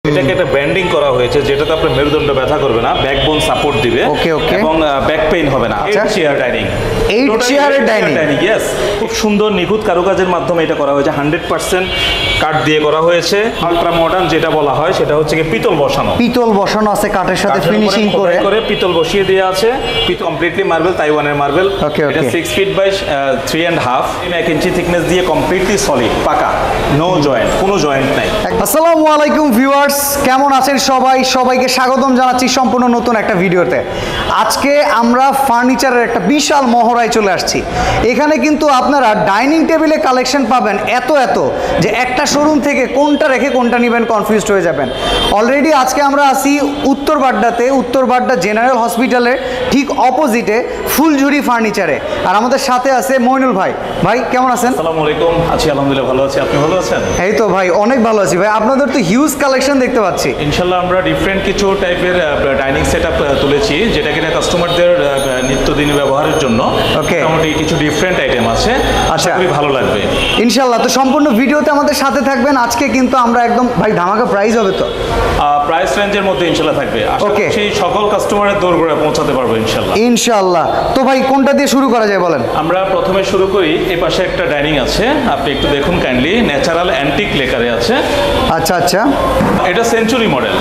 এটাকে একটা ব্যান্ডিং করা হয়েছে যেটাতে আপনার মেরুদণ্ড ব্যথা করবে না, ব্যাকবোন সাপোর্ট দিবে এবং ব্যাক পেইন হবে না। 8 চেয়ার ডাইনিং, 8 চেয়ারের ডাইনিং, ইয়েস। খুব সুন্দর নিখুঁত কারুকাজের মাধ্যমে এটা করা হয়েছে, 100% কাঠ দিয়ে করা হয়েছে। আলট্রা মডার্ন যেটা বলা হয় সেটা হচ্ছে কি পিতল বসানো, পিতল বসানো আছে কাঠের সাথে ফিনিশিং করে পিতল বসিয়ে দেওয়া আছে। কমপ্লিটলি মার্বেল, তাইওয়ানের মার্বেল। এটা 6 ফিট বাই 3.5, 1 ইঞ্চি থিকনেস দিয়ে কমপ্লিটলি সলিড পাকা, নো জয়েন্ট, কোনো জয়েন্ট নাই। আসসালামু আলাইকুম ভিউয়ার্স, কেমন আছেন সবাই? সবাইকে স্বাগতম জানাচ্ছি সম্পূর্ণ নতুন একটা ভিডিওতে। আজকে আমরা ফার্নিচারের একটা বিশাল মহড়ায় চলে আসছি। এখানে কিন্তু আপনারা ডাইনিং টেবিলে কালেকশন পাবেন এত যে একটা শোরুম থেকে কোনটা রেখে কোনটা নেবেন কনফিউজড হয়ে যাবেন। অলরেডি আজকে আমরা আছি উত্তর বাড্ডাতে, উত্তর বাড্ডা জেনারেল হসপিটালের ঠিক অপোজিটে ফুলঝুরি ফার্নিচারে। আর আমাদের সাথে আছে মইনুল ভাই। ভাই কেমন আছেন? আসসালামু আলাইকুম। আছি আলহামদুলিল্লাহ, ভালো আছি। আপনি ভালো আছেন? এই তো ভাই অনেক ভালো আছি ভাই। আপনাদের তো হিউজ কালেকশন দেখতে পাচ্ছি। ইনশাআল্লাহ আমরা ডিফারেন্ট কিছু টাইপের ডাইনিং সেটআপ তুলেছি যেটা কিনা কাস্টমারদের নিত্যদিনের ব্যবহারের জন্য মোটামুটি কিছু ডিফারেন্ট আইটেম আছে। আশা করি ভালো লাগবে ইনশাআল্লাহ। তো সম্পূর্ণ ভিডিওতে আমাদের সাথে থাকবেন। আজকে কিন্তু আমরা একদম ভাই ধামাকা প্রাইস হবে তো, প্রাইস রেঞ্জের মধ্যে ইনশাআল্লাহ থাকবে। আশা করছি সকল কাস্টমারের দৌড়গড়ায় পৌঁছাতে পারবো ইনশাআল্লাহ। তো ভাই কোনটা দিয়ে শুরু করা যায় বলেন? আমরা প্রথমে শুরু করি, এই পাশে একটা ডাইনিং আছে, আপনি একটু দেখুন কাইন্ডলি। ন্যাচারাল অ্যান্টিক লেকারে আছে। আচ্ছা আচ্ছা, এটা সেঞ্চুরি মডেল।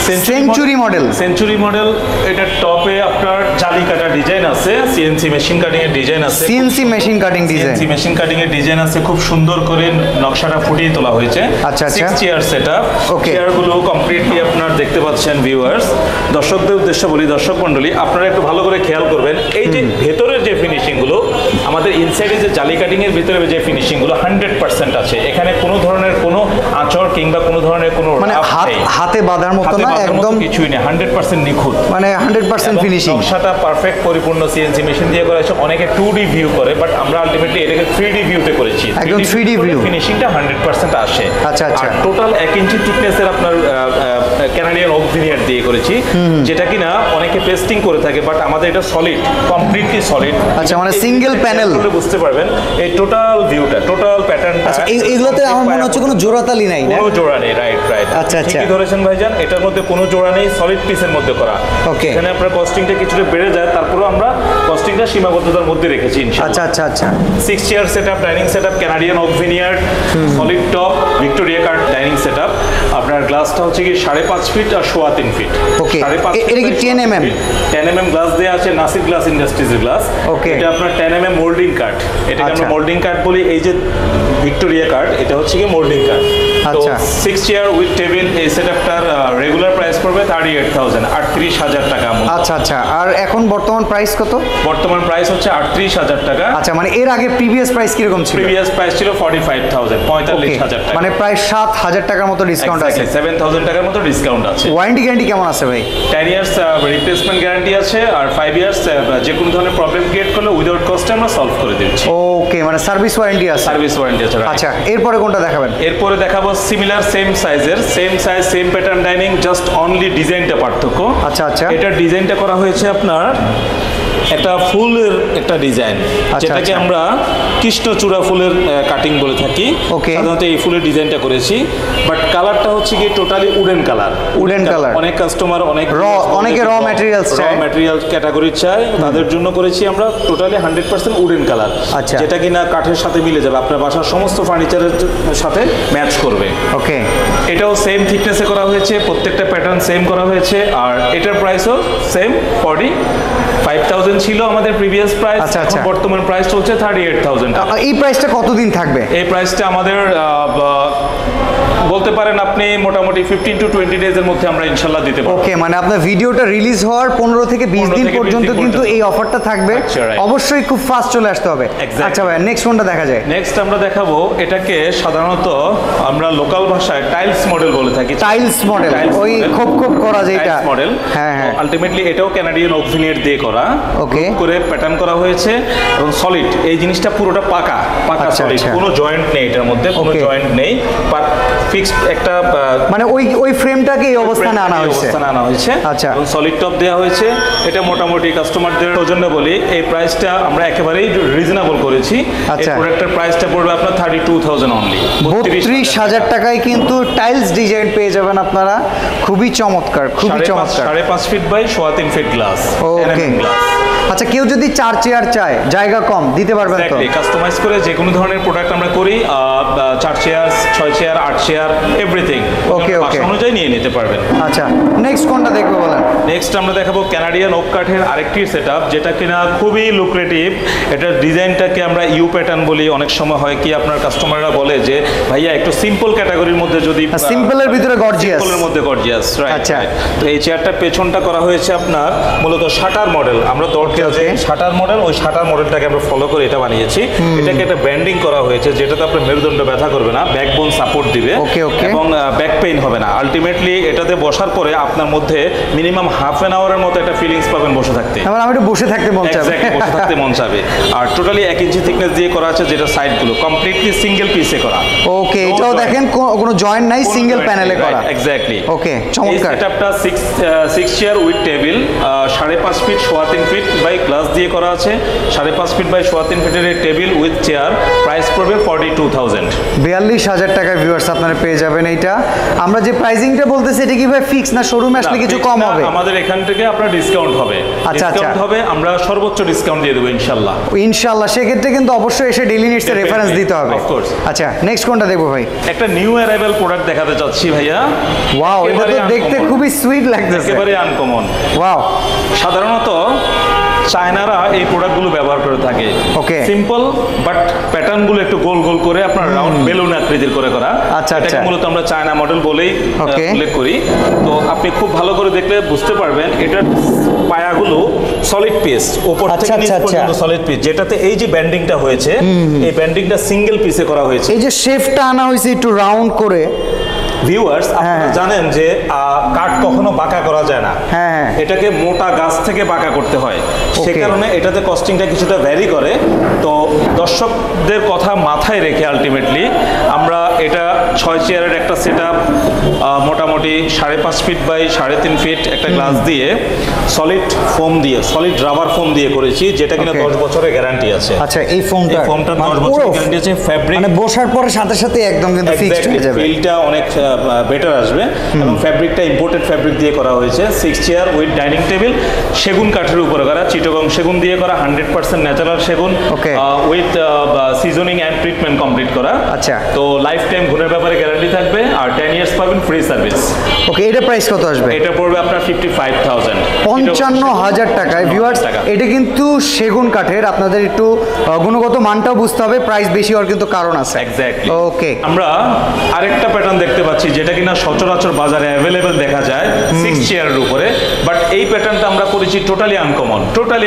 Century model. এটা টপে আপনার জালি কাটা ডিজাইন আছে, সিএনসি মেশিন কাটিং এর ডিজাইন আছে। সিএনসি মেশিন কাটিং ডিজাইন আছে, খুব সুন্দর করে নকশাটা ফুটিয়ে তোলা হয়েছে। আচ্ছা আচ্ছা, 6 চেয়ার সেটআপ। চেয়ারগুলো কমপ্লিটলি আপনার দেখতে পাচ্ছেন ভিউয়ার্স। দর্শকদের উদ্দেশ্যে বলি, দর্শক মণ্ডলী আপনারা একটু ভালো করে খেয়াল করবেন, এই যে ভেতরের যে ফিনিশিং গুলো, আমাদের ইনসাইডে যে জালি কাটিং এর ভিতরে যে ফিনিশিং গুলো 100% আছে। এখানে কোনো ধরনের কোনো আঁচড় কিংবা কোনো ধরনের কোনো মানে হাতে বাঁধার মতো না, একদম কিছুই নেই, 100% নিখুঁত, মানে 100% ফিনিশিং। নকশাটা পারফেক্ট পরিপূর্ণ সিএনসি মেশিন দিয়ে করা হয়েছে। অনেকে 2D ভিউ করে, বাট আমরা আলটিমেটলি এটাকে 3D ভিউতে করেছি। একদম 3D ভিউ, ফিনিশিংটা 100% আসে। আচ্ছা আচ্ছা। টোটাল 1 ইঞ্চি থিকনেসের আপনার কানাডিয়ান ওক ভিনিয়ার দিয়ে করেছি, যেটা কিনা অনেকে পেস্টিং করে থাকে, বাট আমাদের এটা সলিড, কমপ্লিটলি সলিড। আচ্ছা, মানে সিঙ্গেল প্যানেল বুঝতে পারবেন এই টোটাল ভিউটা, টোটাল প্যাটার্নটা। এগুলোতে আমার মনে হচ্ছে কোনো জোড়াতালি নাই না? কোনো জোড়া নেই, রাইট। আচ্ছা আচ্ছা, ঠিকই ধরেছেন ভাইজান, এটার মধ্যে কোনো জোড়া নেই, সলিড পিসের মধ্যে করা। ওকে, এখানে আপনার কস্টিংটা কিছুটা বেড়ে যায়, তারপরেও আমরা কস্টিংটা সীমাবদ্ধতার মধ্যে রেখেছি ইনশাআল্লাহ। আচ্ছা আচ্ছা আচ্ছা। 6 chair setup, dining setup, Canadian oak veneer, solid top, Victoria cut dining setup. আপনার গ্লাসটা হচ্ছে কি 5.5 ফিট আর 3.25 ফিট। ওকে, এটা কি 10 mm গ্লাস দেয়া আছে, নাসির গ্লাস ইন্ডাস্ট্রিজের গ্লাস। ওকে, এটা আপনার 10 mm মোল্ডিং কাট, এটাকে আমরা মোল্ডিং কাট বলি। এই যে ভিক্টোরিয়া কাট, এটা হচ্ছে কি মোল্ডিং কাট। আচ্ছা, 6 চেয়ার উইথ টেবিল, এই সেটআপটার রেগুলার প্রাইস পড়বে 38,000, 38,000 টাকা। আচ্ছা আচ্ছা। আর এখন বর্তমান প্রাইস কত? বর্তমান প্রাইস হচ্ছে 38,000 টাকা। আচ্ছা, মানে এর আগে প্রিভিয়াস প্রাইস কিরকম ছিল? প্রিভিয়াস প্রাইস ছিল 45,000, 45,000 টাকা, মানে প্রায় 7,000 টাকার মতো ডিসকাউন্ট আছে। 7,000 টাকার মতো ডিসকাউন্ট আছে। ওয়ারেন্টি গ্যারান্টি কেমন আছে ভাই? 10 ইয়ার্স রিপ্লেসমেন্ট গ্যারান্টি আছে, আর 5 ইয়ার্স যে কোনো ধরনের প্রবলেম ক্রিয়েট করলে উইদাউট কস্টে আমরা সলভ করে দিচ্ছি। ওকে, মানে সার্ভিস ওয়ারেন্টি আছে। সার্ভিস ওয়ারেন্টি আছে। আচ্ছা, এরপরে কোনটা দেখাবেন? এরপরে দেখাবো সিমিলার সেম সাইজের, same size same pattern dining, just only ডিজাইনটা পার্থক্য। আচ্ছা আচ্ছা, এটার ডিজাইনটা করা হয়েছে আপনার একটা ফুলের একটা ডিজাইন, যেটাকে আমরা কৃষ্ণচূড়া ফুলের কাটিং বলে থাকি। সাধারণত এই ফুলের ডিজাইনটা করেছি, বাট কালারটা হচ্ছে কি টোটালি উডেন কালার। অনেক কাস্টমার অনেকে র ম্যাটেরিয়াল ক্যাটাগরি চায়, তাদের জন্য করেছি আমরা টোটালি 100% উডেন কালার, যেটা কিনা কাঠের সাথে মিলে যাবে, আপনার বাসার সমস্ত ফার্নিচারের সাথে ম্যাচ করবে। ওকে, এটাও সেম থিকনেসে করা হয়েছে, প্রত্যেকটা প্যাটার্ন সেম করা হয়েছে, আর এটার প্রাইসও সেম 45,000 ছিল আমাদের প্রিভিয়াস প্রাইস। এখন বর্তমান প্রাইস চলছে 38,000 টাকা। এই প্রাইসটা কতদিন থাকবে? এই প্রাইসটা আমাদের বলতে পারেন আপনি মোটামুটি 15 to 20 ডেজ এর মধ্যে আমরা ইনশাআল্লাহ দিতে পারবো। ওকে, মানে আপনার ভিডিওটা রিলিজ হওয়ার 15 থেকে 20 দিন পর্যন্ত কিন্তু এই অফারটা থাকবে। অবশ্যই খুব ফাস্ট চলে আসতে হবে। আচ্ছা ভাই, নেক্সট কোনটা দেখা যায়? নেক্সট আমরা দেখাবো, এটাকে সাধারণত আমরা লোকাল ভাষায় টাইলস মডেল বলে থাকি। টাইলস মডেল, ওই খোপ খোপ করা যেটা মডেল। হ্যাঁ, আলটিমেটলি এটাও কানাডিয়ান ওক ভিনিয়ার দিয়ে করা। ওকে, করে প্যাটার্ন করা হয়েছে এবং সলিড, এই জিনিসটা পুরোটা পাকা সলিড, কোনো জয়েন্ট নেই এটার মধ্যে, কোনো জয়েন্ট নেই। ফিক্সড একটা মানে ওই ফ্রেমটাকে এই অবস্থানে আনা হয়েছে। আচ্ছা, এবং সলিড টপ দেওয়া হয়েছে। এটা মোটামুটি কাস্টমারদের জন্য বলি এই প্রাইসটা আমরা একেবারেই রিজনেবল করেছি। এই প্রোডাক্টের প্রাইসটা পড়বে আপনার 32,000 অনলি। 32,000 টাকায় কিন্তু টাইলস ডিজাইন পেয়ে যাবেন আপনারা। খুবই চমৎকার, খুবই চমৎকার। 5.5 feet by 3.25 feet glass. Okay, আচ্ছা কেউ যদি 4 চেয়ার চায়, জায়গা কম, দিতে পারবেন তো? কাস্টমাইজ করে যে কোনো ধরনের প্রোডাক্ট আমরা করি, 4 chair, 6 chair, 8 chair, everything okay অনুযায়ী নিয়ে নিতে পারবেন। আচ্ছা, নেক্সট কোনটা দেখবো বলেন? নেক্সট আমরা দেখাবো কানাডিয়ান ওক কাঠের আরেকটি সেটআপ, যেটা কিনা খুবই লুক্রেটিভ। এটার ডিজাইনটাকে আমরা ইউ প্যাটার্ন বলি। অনেক সময় হয় কি আপনার কাস্টমাররা বলে যে ভাইয়া একটু সিম্পল ক্যাটাগরির মধ্যে যদি, সিম্পলের ভিতরে গর্জিয়াস, সিম্পলের মধ্যে গর্জিয়াস, রাইট। আচ্ছা, তো এই চেয়ারটার পেছনটা করা হয়েছে আপনার মূলত শাটার মডেল। আমরা দরকার যে শাটার মডেল, ওই শাটার মডেলটাকে আমরা ফলো করে এটা বানিয়েছি। এটাকে একটা ব্যান্ডিং করা হয়েছে, যেটাতে আপনার মেরুদণ্ড ব্যথা করবে না, ব্যাকবোন সাপোর্ট দিবে এবং ব্যাক পেইন হবে না। আলটিমেটলি এটাতে বসার পরে আপনার মধ্যে মিনিমাম হাফ অ্যান আওয়ারের মতো একটা ফিলিংস পাবেন বসে থাকতে। আমি একটু বসে থাকতে মন চাবে, বসে থাকতে মন চাবে। আর টোটালি 1 ইঞ্চি থিকনেস দিয়ে করা আছে, যেটা সাইডগুলো কমপ্লিটলি সিঙ্গেল পিসে করা। ওকে, এটাও দেখেন কোনো জয়েন্ট নাই, সিঙ্গেল প্যানেলে করা। এক্স্যাক্টলি। ওকে, চমৎকার। এই সেটআপটা 6 chair with table, 5.5 feet 3.25 feet by glass দিয়ে করা আছে। 5.5 ফিট বাই 3.25 ফিটের টেবিল উইথ চেয়ার, প্রাইস পড়বে 42,000। 42,000 টাকায় ভিউয়ার্স আপনারা পেয়ে যাবেন এইটা। আমরা যে প্রাইসিংটা বলতেছি এটা কি ভাই ফিক্স না শোরুমে আসলে কিছু কম হবে? আমাদের এখান থেকে আপনার ডিসকাউন্ট হবে। আচ্ছা, ডিসকাউন্ট হবে, আমরা সর্বোচ্চ ডিসকাউন্ট দিয়ে দেব ইনশাআল্লাহ। ইনশাআল্লাহ, সেক্ষেত্রে কিন্তু অবশ্যই এসে ডেইলি নিডস এর রেফারেন্স দিতে হবে। Of course. আচ্ছা, নেক্সট কোনটা দেখবো ভাই? একটা নিউ অ্যারাইভাল প্রোডাক্ট দেখাতে চাচ্ছি ভাইয়া। ওয়াও, এটা তো দেখতে খুবই সুইট লাগতেছে, একেবারে আনকমন। ওয়াও, সাধারণত চায়নারা এই প্রোডাক্টগুলো ব্যবহার করে থাকে। ওকে, সিম্পল বাট প্যাটার্নগুলো একটু গোল গোল করে আপনার রাউন্ড বেলুন আকৃতির করে করা। আচ্ছা, এটাকে মূলত আমরা চায়না মডেল বলেই উল্লেখ করি। তো আপনি খুব ভালো করে দেখলে বুঝতে পারবেন এটার পায়াগুলো সলিড পিস, উপর থেকে নিচ পর্যন্ত সলিড পিস, যেটাতে এই যে ব্যান্ডিংটা হয়েছে, এই ব্যান্ডিংটা সিঙ্গেল পিসে করা হয়েছে। এই যে শেপটা আনা হয়েছে একটু রাউন্ড করে। ভিউয়ার্স, আপনারা জানেন যে কাঠ কখনো বাঁকা করা যায় না, এটাকে মোটা গাছ থেকে বাঁকা করতে হয়। সে কারণে এটাতে কস্টিংটা কিছুটা ভ্যারি করে। তো দর্শকদের কথা মাথায় রেখে আলটিমেটলি আমরা এটা 6 চেয়ারের একটা সেটআপ, মোটামুটি 5.5 ফিট বাই 3.5 ফিট একটা গ্লাস দিয়ে সলিড ফোম দিয়ে, সলিড রাবার ফোম দিয়ে করেছি, যেটা কিনা 10 বছরের গ্যারান্টি আছে। আচ্ছা, এই ফোমটা 10 বছরের গ্যারান্টি আছে। ফ্যাব্রিক মানে বসার পরে সাথে সাথে একদম কিন্তু ফিক্সড হয়ে যাবে, ফিলটা অনেক বেটার আসবে। এবং ফ্যাব্রিকটা ইম্পোর্টেড ফ্যাব্রিক দিয়ে করা হয়েছে। 6 চেয়ার উইথ ডাইনিং টেবিল, সেগুন কাঠের উপরে করা, চিটাগং সেগুন দিয়ে করা, 100% ন্যাচারাল সেগুন with seasoning and treatment complete করা। আচ্ছা, তো লাইফ টাইম গুণের ব্যাপারে গ্যারান্টি থাকবে আর 10 ইয়ার্স পাবেন ফ্রি সার্ভিস। ওকে, এটা প্রাইস কত আসবে? এটা পড়বে আপনার 55,000, 55,000 টাকায়। ভিউয়ার্স, এটা কিন্তু সেগুন কাঠের, আপনাদের একটু গুণগত মানটাও বুঝতে হবে, প্রাইস বেশি হওয়ার কিন্তু কারণ আছে। এক্স্যাক্টলি। ওকে, আমরা আরেকটা প্যাটার্ন দেখতে পাচ্ছি, যেটা কিনা সচরাচর বাজারে অ্যাভেলেবেল দেখা যায় 6 চেয়ারের উপরে, বাট এই প্যাটার্নটা আমরা করেছি টোটালি আনকমন,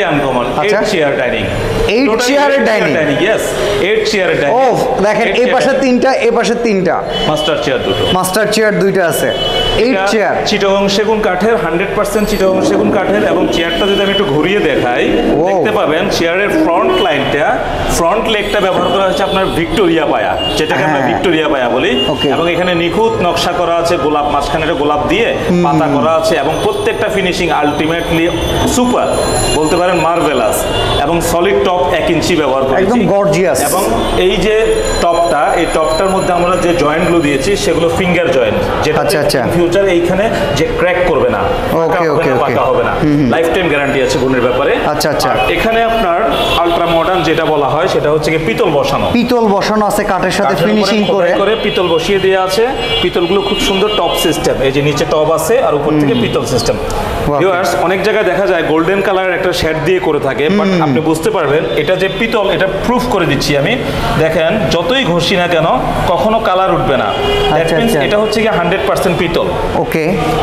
8 চেয়ার ডাইনিং। 8 চেয়ারের ডাইনিং, ইয়েস, 8 চেয়ারের ডাইনিং। ও দেখেন, এই পাশে 3টা, এই পাশে 3টা, মাস্টার চেয়ার দুটো, মাস্টার চেয়ার 2টা আছে। 8 চেয়ার চিটাগং সেগুন কাঠের, 100% চিটাগং সেগুন কাঠের। এবং চেয়ারটা যদি আমি একটু ঘুরিয়ে দেখাই, দেখতে পাবেন চেয়ারের ফ্রন্ট লাইনটা, ফ্রন্ট লেগটা ব্যবহার করা হয়েছে আপনার ভিক্টোরিয়া পায়া, যেটাকে আমরা ভিক্টোরিয়া পায়া বলি। এবং এখানে নিখুঁত নকশা করা আছে, গোলাপ মাঝখানে গোলাপ দিয়ে পাতা করা আছে, এবং প্রত্যেকটা ফিনিশিং আলটিমেটলি সুপার, বলতে পারেন মার্ভেলাস। এবং সলিড টপ 1 ইঞ্চি ব্যবহার করেছি, একদম গর্জিয়াস। এবং এই যে টপটা, এই টপটার মধ্যে আমরা যে জয়েন্টগুলো দিয়েছি সেগুলো ফিঙ্গার জয়েন্ট, যেটা ফিউচার এইখানে যে ক্র্যাক করবে না, বাঁকা হবে না, লাইফ টাইম গ্যারান্টি আছে গুণের ব্যাপারে। আচ্ছা, এখানে আপনার আলট্রা মডার্ন যেটা বলা হয় সেটা হচ্ছে কি পিতল বসানো, পিতল বসানো আছে কাঠের সাথে ফিনিশিং করে পিতল বসিয়ে দেওয়া আছে। পিতলগুলো খুব সুন্দর টপ সিস্টেম, এই যে নিচে টপ আছে আর উপর থেকে পিতল সিস্টেম। ভিউয়ার্স, অনেক জায়গায় দেখা যায় গোল্ডেন কালারের একটা শেড দিয়ে করে থাকে, বাট আপনি বুঝতে পারবেন এটা যে পিতল, এটা প্রুফ করে দিচ্ছি আমি। দেখেন, যতই ঘষি না কেন কখনো কালার উঠবে না। এটা হচ্ছে কি 100% পিতল। ওকে,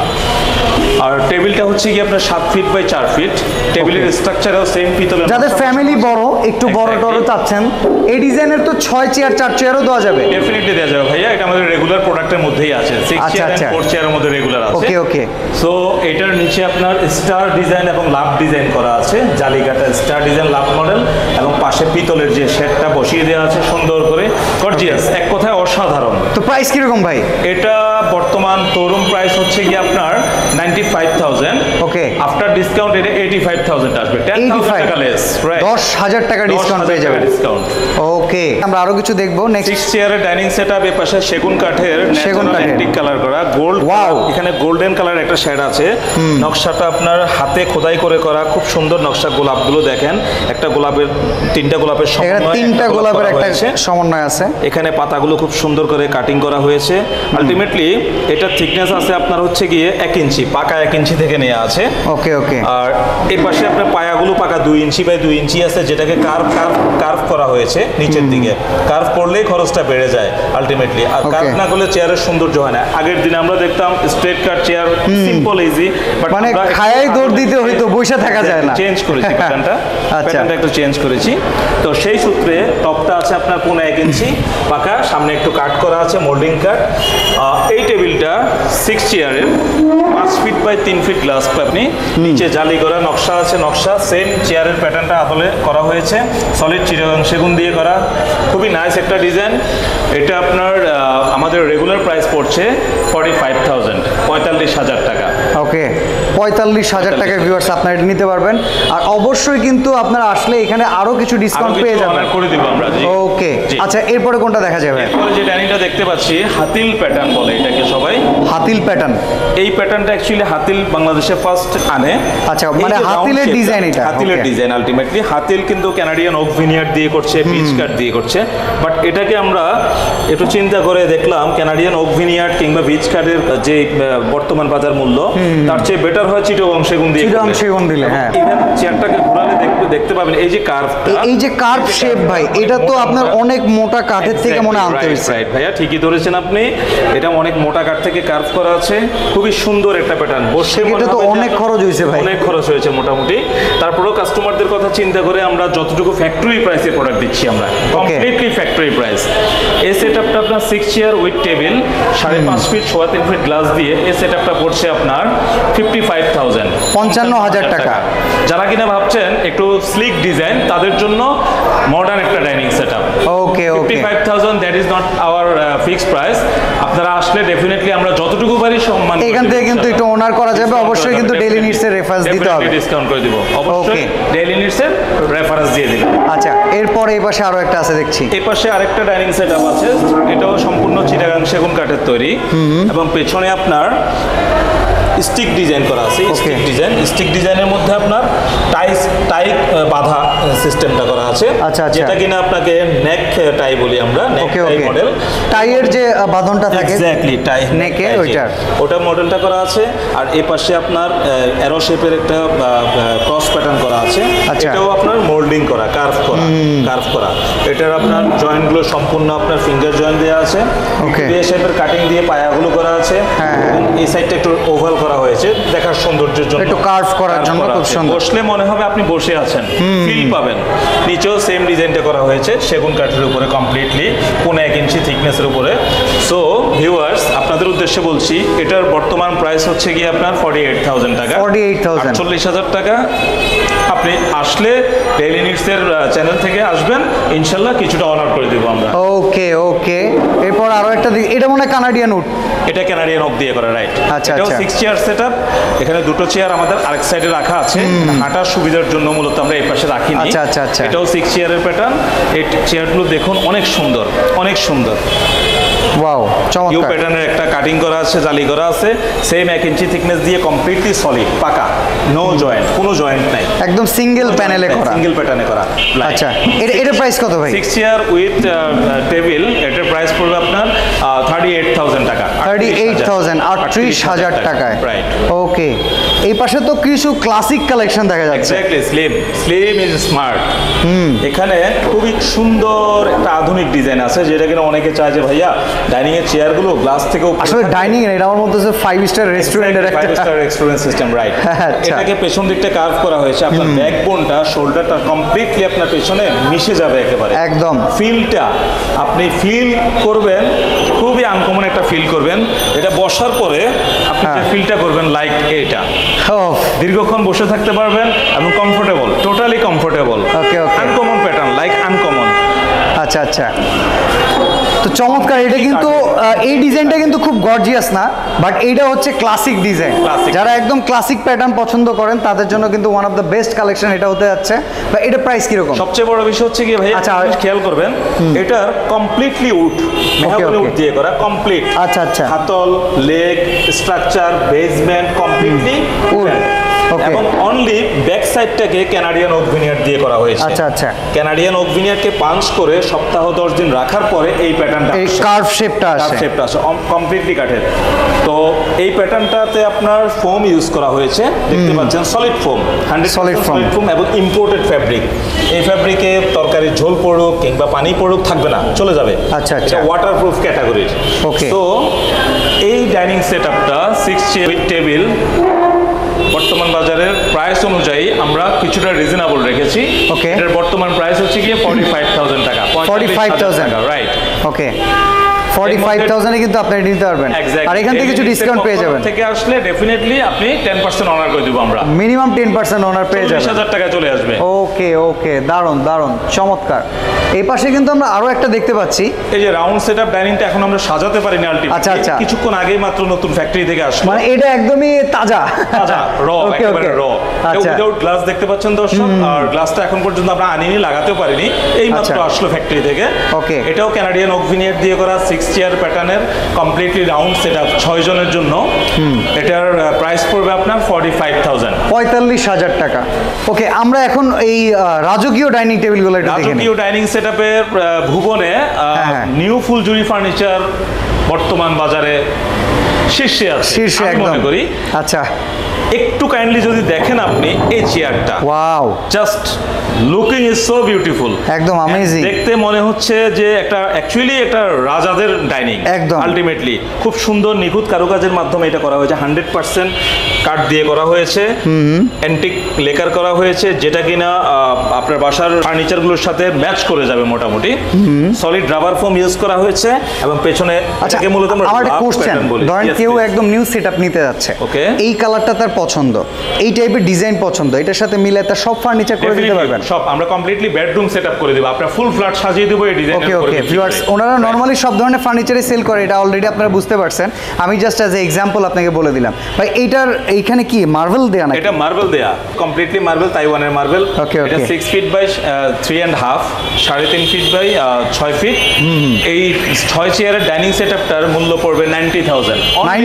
আর টেবিলটা হচ্ছে কি আপনার 7 ফিট বাই 4 ফিট। টেবিলের স্ট্রাকচারও সেম পিতলের। যাদের ফ্যামিলি বড়, একটু বড় টড় চাচ্ছেন, এই ডিজাইনের তো 6 চেয়ার 4 চেয়ারও দেওয়া যাবে। ডেফিনেটলি দেওয়া যাবে ভাইয়া, এটা আমাদের রেগুলার প্রোডাক্টের মধ্যেই আছে। 6 চেয়ার আর 4 চেয়ারের মধ্যে রেগুলার আছে। ওকে ওকে। সো এটার নিচে আপনার স্টার ডিজাইন এবং লাভ ডিজাইন করা আছে, জালিকাটা স্টার ডিজাইন লাভ মডেল, এবং পাশে পিতলের যে শেডটা বসিয়ে দেওয়া আছে সুন্দর করে, গর্জিয়াস, এক কথায় অসাধারণ। অসাধারণ। তো প্রাইস কিরকম ভাই? এটা বর্তমান শোরুম প্রাইস হচ্ছে কি আপনার 95,000। ওকে, আফটার ডিসকাউন্ট এটা 85,000 আসবে, 10,000 টাকা লেস। 10,000 টাকা ডিসকাউন্ট পেয়ে যাবেন। ডিসকাউন্ট। ওকে, আমরা আরো কিছু দেখবো। নেক্সট 6 চেয়ারের ডাইনিং সেটআপ, এর পাশে সেগুন কাঠের অ্যান্টিক কালার করা, গোল্ড। ওয়াও, এখানে গোল্ডেন কালার একটা শেড আছে। নকশাটা আপনার হাতে খোদাই করে করা, খুব সুন্দর নকশা। গোলাপগুলো দেখেন, একটা গোলাপের তিনটা গোলাপের সমন্বয়, তিনটা গোলাপের একটা সমন্বয় আছে। এখানে পাতাগুলো খুব সুন্দর করে কাটিং করা হয়েছে। আলটিমেটলি এটা থিকনেস আছে আপনার হচ্ছে গিয়ে 1 ইঞ্চি, পাকা 1 ইঞ্চি থেকে নেওয়া আছে। ওকে ওকে। আর এই পাশে আপনার পায়াগুলো পাকা 2 ইঞ্চি বাই 2 ইঞ্চি আছে, যেটাকে কার্ভ করা হয়েছে নিচের দিকে। কার্ভ করলেই খরচটা বেড়ে যায় আলটিমেটলি, আর কার্ভ না করলে চেয়ারের সৌন্দর্য হয় না। আগের দিনে আমরা দেখতাম straight cut chair, simple easy, but মানে খায়াই দৌড় দিতে হয়তো, বসে থাকা যায় না। চেঞ্জ করেছি প্যাটার্নটা, প্যাটার্নটা একটু চেঞ্জ করেছি। তো সেই সূত্রে টপটা আছে আপনার 1.5 ইঞ্চি পাকা, সামনে একটু কাট করা আছে, মোল্ডিং কাট। এই টেবিলটা 6 চেয়ারের 5 ফিট বাই 3 ফিট গ্লাস আপনি, নিচে জালি করা নকশা আছে, নকশা সেম চেয়ারের প্যাটার্নটা আদলে করা হয়েছে, সলিড চিটাগাং সেগুন দিয়ে করা, খুবই নাইস একটা ডিজাইন। এটা আপনার আমাদের রেগুলার প্রাইস পড়ছে 45,000 টাকা। ওকে, 45,000 টাকায় ভিউয়ার্স আপনারা এটা নিতে পারবেন। আর অবশ্যই কিন্তু আপনারা আসলে এখানে আরো কিছু ডিসকাউন্ট পেয়ে যাবেন, করে দিব আমরা। ওকে, আচ্ছা এরপরে কোনটা দেখা যাবে? এরপরে যে ডাইনিংটা দেখতে পাচ্ছি, হাতিল প্যাটার্ন বলে এটাকে সবাই, হাতিল প্যাটার্ন। এই প্যাটার্নটা অ্যাকচুয়ালি হাতিল বাংলাদেশে ফার্স্ট আনে। আচ্ছা, মানে হাতিলের ডিজাইন এটা, হাতিলের ডিজাইন। আলটিমেটলি হাতিল কিন্তু কানাডিয়ান ওক ভিনিয়ার দিয়ে করছে, পিচ কাট দিয়ে করছে, বাট এটাকে আমরা একটু চিন্তা করে দেখলাম কানাডিয়ান ওক ভিনিয়ার কিংবা পিচ কাটের যে বর্তমান বাজার মূল্য, তার চেয়ে বেটার হয় চিটাগাং সেগুন দিয়ে। চিটাগাং সেগুন দিলে, হ্যাঁ। ইভেন চেয়ারটাকে ঘোরালে দেখতে পাবেন এই যে কার্ভটা, এই যে কার্ভ শেপ ভাই, এটা তো আপনার অনেক মোটা কাঠের থেকে মনে আনতে হয়েছে। রাইট ভাইয়া, ঠিকই ধরেছেন আপনি, এটা অনেক মোটা কাঠ থেকে কার্ভ করা আছে, খুবই সুন্দর একটা প্যাটার্ন। বসে এটা তো অনেক খরচ হয়েছে ভাই, অনেক খরচ হয়েছে মোটামুটি। তারপরেও কাস্টমারদের কথা চিন্তা করে আমরা যতটুকু ফ্যাক্টরি প্রাইসে প্রোডাক্ট দিচ্ছি আমরা, কমপ্লিটলি ফ্যাক্টরি প্রাইস। এই সেটআপটা আপনার 6 chair with table, 5.5 feet 3.25 feet glass দিয়ে এই সেটআপটা পড়ছে আপনার 55,000, 55,000 টাকা। যারা কিনা ভাবছেন একটু স্লিক ডিজাইন, তাদের জন্য মডার্ন একটা dining setup. Okay okay, 55,000 that is not our fixed price. আপনারা আসলে ডেফিনেটলি আমরা যতটুকু পারি সম্মান, এখান থেকে কিন্তু একটু অনার করা যাবে। অবশ্যই কিন্তু ডেইলি নিডস এর রেফারেন্স দিতে হবে, ডিসকাউন্ট করে দিব অবশ্যই, ডেইলি নিডস এর রেফারেন্স দিয়ে দিবেন। আচ্ছা, এরপর এই পাশে আরো একটা আছে দেখছি। এই পাশে আরেকটা ডাইনিং সেটআপ আছে, এটাও সম্পূর্ণ চিটাগাং সেগুন কাঠের তৈরি, এবং পেছনে আপনার স্টিক ডিজাইন করা আছে। স্টিক ডিজাইনের মধ্যে আপনার টাই বাঁধা সিস্টেমটা করা আছে, যেটা কিনা আপনাকে নেক টাই বলি আমরা, নেক টাই মডেল। টাইয়ের যে বাঁধনটা থাকে, এক্স্যাক্টলি টাই নেকে, ওটা মডেলটা করা আছে। আর এই পাশে আপনার অ্যারো শেপের একটা ক্রস প্যাটার্ন করা আছে, এটাও আপনার মোল্ডিং করা, কার্ভ করা। এটার আপনার জয়েন্টগুলো সম্পূর্ণ আপনার ফিঙ্গার জয়েন্ট দেওয়া আছে, এই শেপের কাটিং দিয়ে পায়াগুলো করা আছে। এই সাইডটা একটু ওভাল করা হয়েছে দেখার সৌন্দর্যের জন্য, একটু কার্ভ করার জন্য, খুব সুন্দর। বসলে মনে হবে আপনি বসে আছেন, ফিল পাবেন। নিচেও সেম ডিজাইনটা করা হয়েছে সেগুন কাঠের উপরে, কমপ্লিটলি 1.5 ইঞ্চি থিকনেসের উপরে। সো ভিউয়ার্স, আপনাদের উদ্দেশ্যে বলছি, এটার বর্তমান প্রাইস হচ্ছে গিয়ে আপনার 48,000 টাকা, 48,000 টাকা। আপনি আসলে ডেইলি নিডস এর চ্যানেল থেকে আসবেন, ইনশাআল্লাহ কিছুটা অনার করে দেব আমরা। ওকে ওকে, এরপর আরো একটা, এটা মনে হয় কানাডিয়ান উড, এটা কানাডিয়ান ওক দিয়ে করা, রাইট। আচ্ছা, এটাও 6 চেয়ার সেটআপ। এখানে দুটো চেয়ার আমাদের আরেক সাইডে রাখা আছে, হাঁটার সুবিধার জন্য মূলত আমরা এই পাশে রাখিনি। আচ্ছা, এটাও 6 চেয়ারের প্যাটার্ন। এই চেয়ারগুলো দেখুন, অনেক সুন্দর, অনেক সুন্দর। ওয়াও, চমৎকার। ইউ প্যাটার্নের একটা কাটিং করা আছে, জালি করা আছে, সেম 1 ইঞ্চি থিকনেস দিয়ে, কমপ্লিটলি সলিড পাকা, নো জয়েন্ট, কোনো জয়েন্ট নাই, একদম সিঙ্গেল প্যানেলে করা, সিঙ্গেল প্যাটার্নে করা। আচ্ছা, এর প্রাইস কত ভাই? 6 চেয়ার উইথ টেবিল, এটার প্রাইস পড়বে আপনার 38,000 টাকা, 38,000 টাকায়, রাইট। ওকে, এই পাশে তো কিছু ক্লাসিক কালেকশন দেখা যাচ্ছে। Exactly, slim is smart. এখানে খুবই সুন্দর একটা আধুনিক ডিজাইন আছে, যেটা কিনা অনেকে চায় যে ভাইয়া ডাইনিং এর চেয়ারগুলো গ্লাস থেকেও, আসলে ডাইনিং এর, এটা আমার মধ্যে 5 স্টার রেস্টুরেন্টের একটা 5 স্টার এক্সপেরিয়েন্স সিস্টেম, রাইট। এটাকে পেছন দিকটা কার্ভ করা হয়েছে, আপনার ব্যাকবোনটা, শোল্ডারটা কমপ্লিটলি আপনার পেছনে মিশে যাবে একেবারে, একদম ফিলটা আপনি ফিল করবেন, খুবই আনকমন একটা ফিল করবেন। এটা বসার পরে আপনি যে ফিলটা করবেন, লাইক এটা দীর্ঘক্ষণ বসে থাকতে পারবেন এবং comfortable, totally comfortable. Uncommon pattern, like uncommon. আচ্ছা, তো চমৎকার, এটা কিন্তু এই ডিজাইনটা কিন্তু খুব গর্জিয়াস না, বাট এইটা হচ্ছে ক্লাসিক ডিজাইন। যারা একদম ক্লাসিক প্যাটার্ন পছন্দ করেন তাদের জন্য কিন্তু one of the best collection এটা হতে যাচ্ছে। বা এটা প্রাইস কিরকম? সবচেয়ে বড় বিষয় হচ্ছে কি ভাই, আচ্ছা খেয়াল করবেন এটার কমপ্লিটলি উড, মেহগনি উড দিয়ে করা কমপ্লিট। আচ্ছা আচ্ছা, হাতল, leg, structure, basement completely wood এবং অনলি ব্যাক সাইডটাকে কানাডিয়ান ওক ভিনিয়ার দিয়ে করা হয়েছে। আচ্ছা আচ্ছা, কানাডিয়ান ওক ভিনিয়ারকে পাঞ্চ করে সপ্তাহ 10 দিন রাখার পরে এই প্যাটার্নটা, এই কার্ভ শেপটা আসে কমপ্লিটলি কাঠের। তো এই প্যাটার্নটাতে আপনার ফোম ইউজ করা হয়েছে, দেখতে পাচ্ছেন সলিড ফোম, 100% সলিড ফোম এবং ইম্পোর্টেড ফ্যাব্রিক। এই ফ্যাব্রিকে তরকারির ঝোল পড়ুক কিংবা পানি পড়ুক থাকবে না, চলে যাবে। আচ্ছা আচ্ছা, ওয়াটারপ্রুফ ক্যাটাগরির। ওকে। তো এই ডাইনিং সেটআপটা 6 চেয়ার উইথ টেবিল বর্তমান বাজারের প্রাইস অনুযায়ী আমরা কিছুটা রিজনেবল রেখেছি। ওকে, এর বর্তমান প্রাইস হচ্ছে গিয়ে 45,000 টাকা। 45,000 টাকা, রাইট। ওকে, 45,000 এ কিন্তু আপনি নিতে পারবেন, আর এখান থেকে কিছু ডিসকাউন্ট পেয়ে যাবেন। থেকে আসলে ডেফিনেটলি আপনি 10% অনার করে দেব আমরা, মিনিমাম 10% অনার পেয়ে যাবেন, 40,000 টাকা চলে আসবে। ওকে ওকে, দারুন দারুন, চমৎকার। এই পাশে কিন্তু আমরা আরো একটা দেখতে পাচ্ছি, এই যে রাউন্ড সেটআপ ডাইনিংটা এখন আমরা সাজাতে পারিনি আলটিমেটলি। আচ্ছা আচ্ছা, কিছুক্ষণ আগেই মাত্র নতুন ফ্যাক্টরি থেকে আসলো, মানে এটা একদমই তাজা তাজা র, একেবারে র। আচ্ছা, উইদাউট গ্লাস দেখতে পাচ্ছেন দর্শক, আর গ্লাসটা এখন পর্যন্ত আমরা আনিনি, লাগাতেও পারিনি, এই মাত্র আসলো ফ্যাক্টরি থেকে। ওকে, এটাও কানাডিয়ান ওক ভিনিয়ার দিয়ে করা 6 চেয়ার প্যাটার্নের কমপ্লিটলি রাউন্ড সেটআপ, 6 জনের জন্য। এটার প্রাইস পড়বে আপনার 45,000 টাকা। ওকে, আমরা এখন এই রাজকীয় ডাইনিং টেবিলগুলো একটু দেখে নিই। রাজকীয় ডাইনিং সেটআপের ভুবনে নিউ ফুলঝুরি ফার্নিচার বর্তমান বাজারে শীর্ষে আছে, শীর্ষে একদম মনে করি। আচ্ছা, একটু কাইন্ডলি যদি দেখেন আপনি এই চেয়ারটা, wow, just looking is so beautiful, একদম অ্যামেজিং। দেখতে মনে হচ্ছে যে একটা অ্যাকচুয়ালি একটা রাজাদের ডাইনিং, একদম আলটিমেটলি খুব সুন্দর নিখুঁত কারুকাজের মাধ্যমে এটা করা হয়েছে। 100% কাঠ দিয়ে করা হয়েছে, অ্যান্টিক লেকার করা হয়েছে, যেটা কিনা আপনার বাসার ফার্নিচারগুলোর সাথে ম্যাচ করে যাবে মোটামুটি। সলিড রাবার ফোম ইউজ করা হয়েছে এবং পেছনে আচ্ছা, মূলত আমরা আমার একটা কোশ্চেন, ধরেন কেউ একদম নিউ সেটআপ নিতে যাচ্ছে, ওকে, এই কালারটা তার পছন্দ, এই টাইপের ডিজাইন পছন্দ, এটার সাথে মিলে তার সব ফার্নিচার করে দিতে পারবেন? সব আমরা কমপ্লিটলি বেডরুম সেটআপ করে দেব, আপনার ফুল ফ্ল্যাট সাজিয়ে দেব এই ডিজাইন। ওকে ওকে ভিউয়ার্স, ওনারা নরমালি সব ধরনের ফার্নিচারে সেল করে, এটা অলরেডি আপনারা বুঝতে পারছেন, আমি জাস্ট অ্যাজ এ এক্সাম্পল আপনাকে বলে দিলাম। ভাই এইটার এইখানে কি মার্বেল দেয়া নাকি? এটা মার্বেল দেয়া, কমপ্লিটলি মার্বেল, তাইওয়ানের মার্বেল। ওকে ওকে, এটা 6 feet by 3.5, 3.5 feet by 6 feet. এই 6 চেয়ারের ডাইনিং সেটআপটার মূল্য পড়বে 90,000,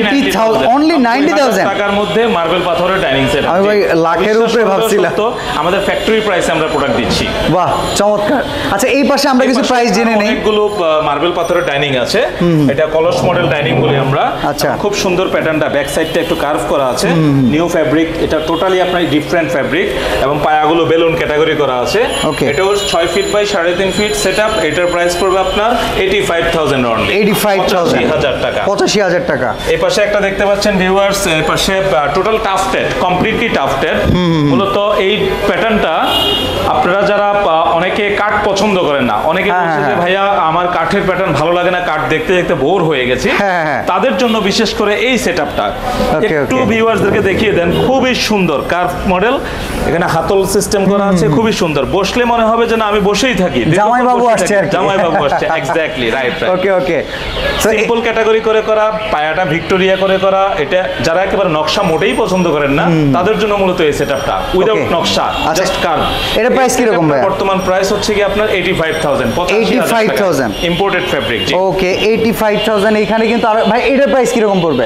অনলি 90,000 টাকার মধ্যে মার্বেল পাথরের ডাইনিং সেটআপ। আমি ভাই লাখের উপরে ভাবছিলাম, তো আমাদের ফ্যাক্টরি প্রাইসে আমরা প্রোডাক্ট দিচ্ছি। বাহ, চমৎকার। আচ্ছা, এই পাশে আমরা কিছু প্রাইস জেনে নেই। অনেকগুলো মার্বেল পাথরের ডাইনিং আছে, এটা কলস মডেল ডাইনিং বলি আমরা। আচ্ছা, খুব সুন্দর প্যাটার্নটা, ব্যাক সাইডটা একটু কার্ভ করা আছে, নিউ ফ্যাব্রিক, এটা টোটালি আপনার ডিফারেন্ট ফ্যাব্রিক এবং পায়াগুলো বেলুন ক্যাটাগরি করা আছে। এটাও 6 ফিট বাই 3.5 ফিট সেটআপ। এটার প্রাইস পড়বে আপনার 85,000 অনলি, 85,000 টাকা, 85,000 টাকা। এই পাশে একটা দেখতে পাচ্ছেন ভিউয়ার্স, এই পাশে টোটাল টাফটেড, কমপ্লিটলি টাফটেড। মূলত এই প্যাটার্নটা আপনারা যারা অনেকে কাঠ পছন্দ করেন না, অনেকে বলছে যে ভাইয়া আমার কাঠের প্যাটার্ন ভালো লাগে না, কাঠ দেখতে দেখতে বোর হয়ে গেছি, তাদের জন্য বিশেষ করে এই সেটআপটা একটু ভিউয়ার্সদেরকে দেখিয়ে দেন। খুবই সুন্দর কার্ভ মডেল, এখানে হাতল সিস্টেম করা আছে, খুবই সুন্দর, বসলে মনে হবে যে না আমি বসেই থাকি, জামাই বাবু আসছে, জামাই বাবু আসছে, exactly right. Okay okay, simple category করে করা, পায়াটা ভিক্টোরিয়া করে করা। এটা যারা একেবারে নকশা মোটেই পছন্দ করেন না তাদের জন্য মূলত এই সেটআপটা, উইদাউট নকশা, জাস্ট কার্ভ। এটা প্রাইস কি রকম ভাই? বর্তমান প্রাইস হচ্ছে কি আপনার 85,000, 85,000 ইম্পোর্টেড ফ্যাব্রিক। ওকে, 85,000 এখানে কিন্তু। আর ভাই এটার প্রাইস কি রকম পড়বে?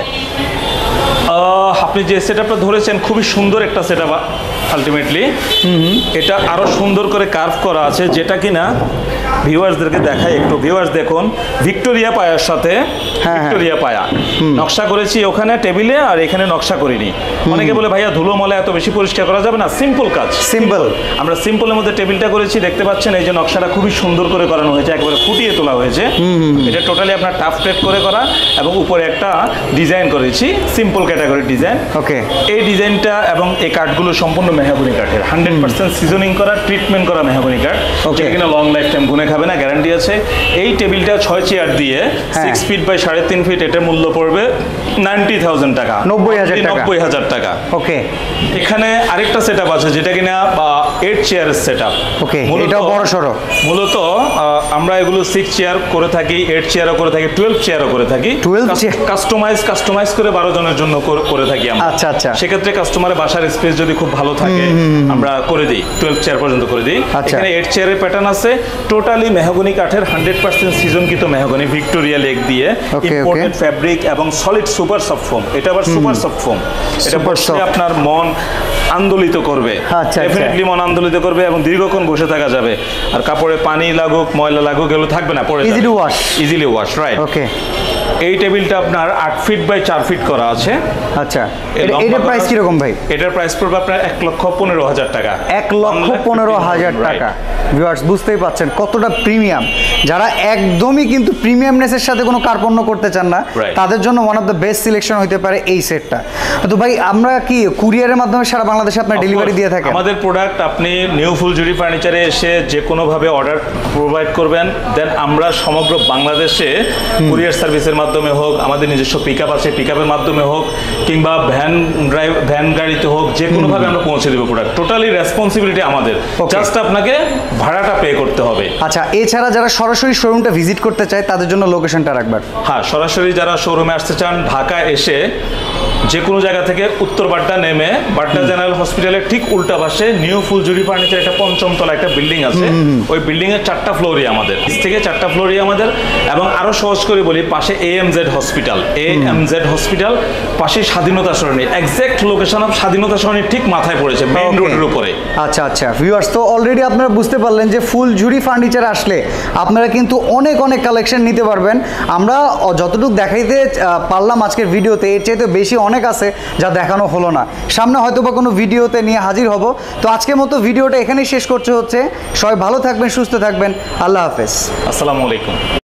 আপনি যে সেটআপটা ধরেছেন খুবই সুন্দর একটা সেটআপ, আলটিমেটলি এটা আরো সুন্দর করে কার্ভ করা আছে, যেটা কিনা ভিউয়ার্সদেরকে দেখাই একটু। ভিউয়ার্স দেখুন, ভিক্টোরিয়া পায়ার সাথে ভিক্টোরিয়া পায়া নকশা করেছি ওখানে টেবিলে, আর এখানে নকশা করিনি। অনেকে বলে ভাইয়া ধুলো মলে এত বেশি পরিষ্কার করা যাবে না, সিম্পল কাজ, সিম্পল। আমরা সিম্পলের মধ্যে টেবিলটা করেছি, দেখতে পাচ্ছেন এই যে নকশাটা খুবই সুন্দর করে করানো হয়েছে, একবারে ফুটিয়ে তোলা হয়েছে। এটা টোটালি আপনার টাফ প্লেট করে করা এবং উপরে একটা ডিজাইন করেছি, সিম্পল ক্যাটাগরি ডিজাইন। ওকে, এই ডিজাইনটা এবং এই কাঠগুলো সম্পূর্ণ মেহগনি কাঠের, 100% সিজনিং করা, ট্রিটমেন্ট করা মেহগনি কাঠ, যেটা কিনা লং লাইফ টাইম গুনে খাবে না, গ্যারান্টি আছে। এই টেবিলটা 6 চেয়ার দিয়ে 6 ফিট বাই 3.5 ফিট, এটার মূল্য পড়বে 90,000 টাকা, 90,000 টাকা। 90,000 টাকা। ওকে, এখানে আরেকটা সেটআপ আছে যেটা কিনা 8 চেয়ারের সেটআপ। ওকে, এটাও বড় সরো। মূলত আমরা এগুলো 6 চেয়ার করে থাকি, 8 চেয়ারও করে থাকি, 12 চেয়ারও করে থাকি। 12 চেয়ার কাস্টমাইজ করে 12 জনের জন্য করে থাকি আমরা। আচ্ছা আচ্ছা। সেক্ষেত্রে কাস্টমারের বাসার স্পেস যদি খুব ভালো থাকে আমরা করে দিই, 12 চেয়ার পর্যন্ত করে দিই। এখানে 8 চেয়ারের প্যাটার্ন আছে, টোটালি মেহগনি কাঠের 100% সিজনকৃত মেহগনি, ভিক্টোরিয়া লেক দিয়ে ইম্পোর্টেড ফ্যাব্রিক এবং সলিড সুপার সফট ফোম। এটা আবার সুপার সফট ফোম, এটা বসলে আপনার মন আন্দোলিত করবে, ডেফিনেটলি মন আন্দোলিত করবে এবং দীর্ঘক্ষণ বসে থাকা যাবে। আর কাপড়ে পানি লাগুক ময়লা লাগুক এগুলো থাকবে না, পরে ইজিলি ওয়াশ, রাইট। ওকে, এই টেবিলটা আপনার 8 ফিট বাই 4 ফিট করা আছে। আচ্ছা, এটার প্রাইস কি রকম ভাই? এটার প্রাইস পড়বে আপনার 1,15,000 টাকা। 1,15,000 টাকা। ভিউয়ার্স বুঝতেই পাচ্ছেন কতটা প্রিমিয়াম। যারা একদমই কিন্তু প্রিমিয়ামনেসের সাথে কোনো কার্পণ্য করতে চান না, তাদের জন্য one of the best selection হতে পারে এই সেটটা। তো ভাই আমরা কি কুরিয়ারের মাধ্যমে সারা বাংলাদেশে আপনার ডেলিভারি দিয়ে থাকেন? আমাদের প্রোডাক্ট আপনি নিউ ফুলঝুরি ফার্নিচারে এসে যে কোনোভাবে অর্ডার প্রোভাইড করবেন, দেন আমরা সমগ্র বাংলাদেশে কুরিয়ার সার্ভিসের মাধ্যমে হোক, আমাদের নিজস্ব পিকআপ আছে, পিকআপের মাধ্যমে হোক, কিংবা ভ্যান গাড়িতে হোক, যে কোনোভাবে আমরা পৌঁছে দেবো প্রোডাক্ট। টোটালি রেসপন্সিবিলিটি আমাদের, জাস্ট আপনাকে ভাড়াটা পে করতে হবে। আচ্ছা, এছাড়া যারা সরাসরি শোরুমটা ভিজিট করতে চায় তাদের জন্য লোকেশনটা রাখবেন। হ্যাঁ, সরাসরি যারা শোরুমে আসতে চান, ঢাকা এসে যে কোনো জায়গা থেকে উত্তর বাড্ডা নেমে বাড্ডা জেনারেল হসপিটালের ঠিক উল্টা পাশে নিউ ফুলঝুরি ফার্নিচার একটা 5ম তলা একটা বিল্ডিং আছে, ওই বিল্ডিং এর 4টা ফ্লোরই আমাদের, থেকে 4টা ফ্লোরই আমাদের। এবং আরো সহজ করে বলি, পাশে এএমজেড হসপিটাল, পাশে স্বাধীনতা সরণি, এক্সাক্ট লোকেশন অফ স্বাধীনতা সরণির ঠিক মাথায় পড়েছে, মেইন রোডের উপরে। আচ্ছা আচ্ছা ভিউয়ার্স, তো অলরেডি আপনারা বুঝতে পারলেন যে ফুলঝুরি ফার্নিচার আসলে আপনারা কিন্তু অনেক কালেকশন নিতে পারবেন। আমরা যতটুকু দেখাইতে পারলাম আজকের ভিডিওতে, এর চাইতে বেশি অনেক আছে যা দেখানো হলো না। সামনে হয়তো বা কোনো ভিডিওতে নিয়ে হাজির হব। তো আজকের মতো ভিডিওটা এখানেই শেষ করতে হচ্ছে। সবাই ভালো থাকবেন, সুস্থ থাকবেন। আল্লাহ হাফেজ, আসসালামু আলাইকুম।